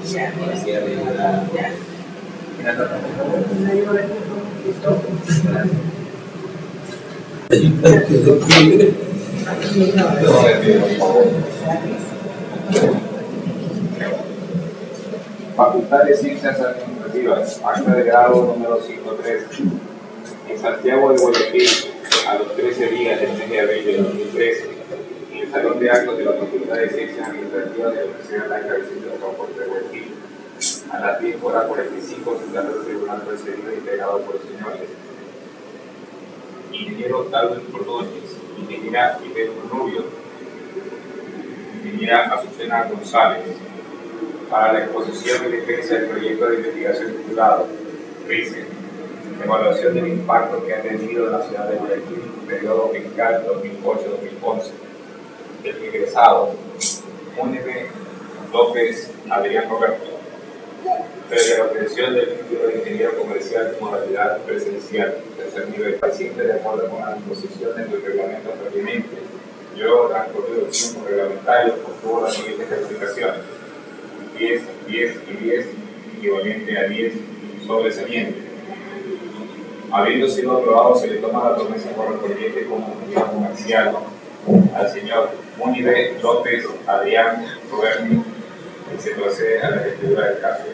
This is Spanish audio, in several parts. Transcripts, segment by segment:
Policía Regional. Facultad de Ciencias Administrativas, acta de grado número 103. En Santiago de Guayaquil, a los 13 días del mes de abril de 2013, en el Salón de Actos de la Facultad de Ciencias Administrativas de la Universidad Blanca del Centro de Transporte de Guayaquil, a las 10:45, se trató el tribunal procedido integrado por los señores ingeniero Darwin Ordóñez, ingeniera Fidel Rubio, ingeniera Azucena González, para la exposición y defensa del proyecto de investigación titulado RICE, evaluación del impacto que ha tenido en la ciudad de Guayaquil en el periodo fiscal 2008-2011, del egresado Múnime López Adrián Roberto, previa obtención del título de ingeniero comercial de modalidad presencial, tercer nivel, paciente de acuerdo con las disposiciones del reglamento pertinente. Yo, transcurrido el tiempo reglamentario, obtuvo las siguientes calificaciones: 10, 10 y 10, equivalente a 10 sobresaliente. Habiendo sido aprobado, se le toma la promesa correspondiente como ingeniero comercial al señor Múnime López Adrián Roberto, y se procede a la lectura del caso.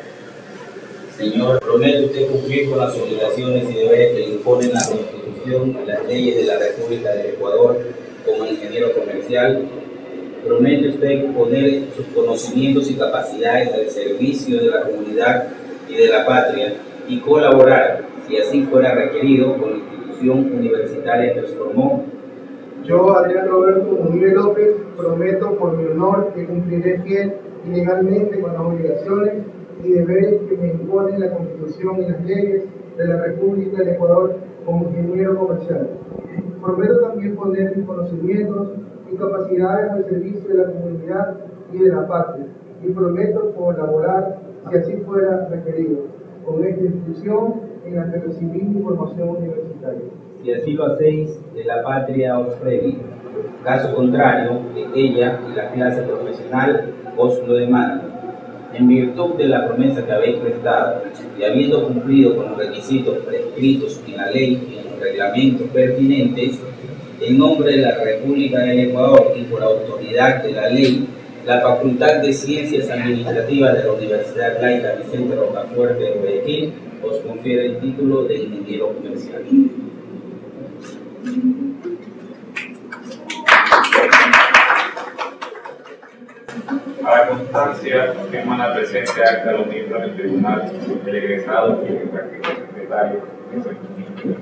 Señor, promete usted cumplir con las obligaciones y deberes que le imponen la Constitución y las leyes de la República del Ecuador como ingeniero comercial. Promete usted poner sus conocimientos y capacidades al servicio de la comunidad y de la patria y colaborar, si así fuera requerido, con la institución universitaria que os formó. Yo, Adrián Roberto Múnime López, prometo por mi honor que cumpliré fiel y legalmente con las obligaciones y deberes que me imponen la Constitución y las leyes de la República del Ecuador como ingeniero comercial. Prometo también poner mis conocimientos y capacidades al servicio de la comunidad y de la patria, y prometo colaborar, si así fuera requerido, con esta institución en la que recibí mi formación universitaria. Si así lo hacéis, de la patria os premio. Caso contrario, que ella y la clase profesional os lo demandan. En virtud de la promesa que habéis prestado y habiendo cumplido con los requisitos prescritos en la ley y en los reglamentos pertinentes, en nombre de la República del Ecuador y por autoridad de la ley, la Facultad de Ciencias Administrativas de la Universidad Laica Vicente Rocafuerte de Guayaquil os confiere el título de ingeniero comercial. A la constancia, firman la presente acta los miembros del tribunal, el egresado y el práctico secretario de su equipo.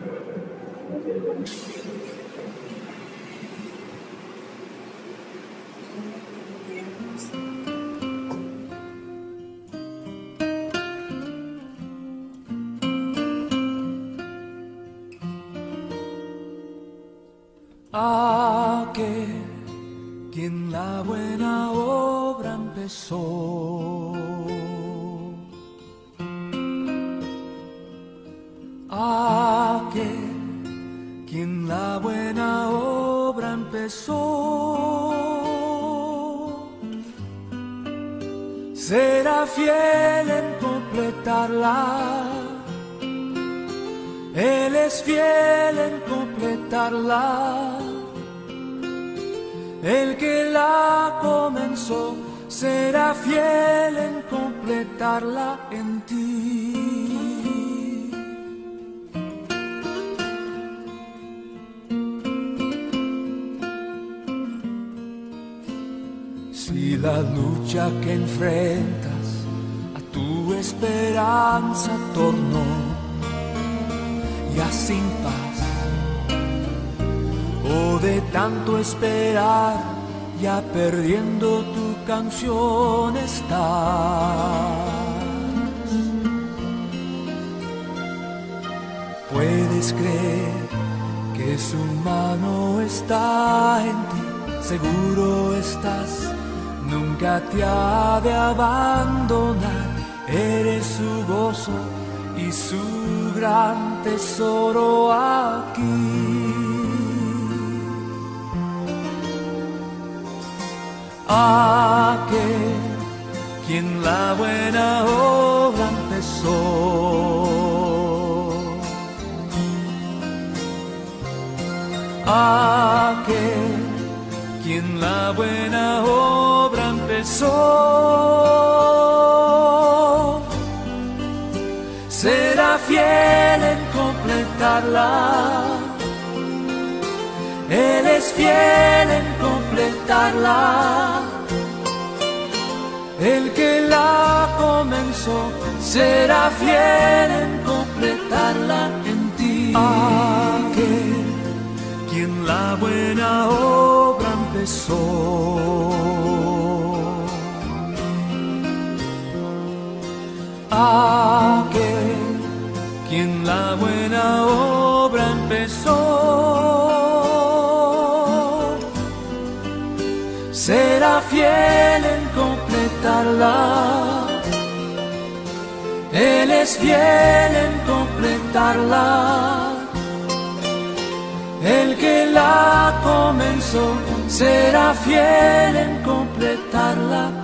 Quien la buena obra empezó, quien la buena obra empezó, será fiel en completarla. Él es fiel en completarla. El que la comenzó será fiel en completarla en ti. Si la lucha que enfrentas a tu esperanza tornó ya sin paz, o de tanto esperar ya perdiendo tu canción estás, puedes creer que su mano está en ti, seguro estás, nunca te ha de abandonar, eres su gozo y su gran tesoro aquí. quien la buena obra empezó. Aquel quien la buena obra empezó será fiel en completarla. Él es fiel en completarla. El que la comenzó será fiel en completarla en ti. Aquel quien la buena obra empezó. Aquel quien la buena obra empezó será fiel en completarla. Él es fiel en completarla. El que la comenzó será fiel en completarla.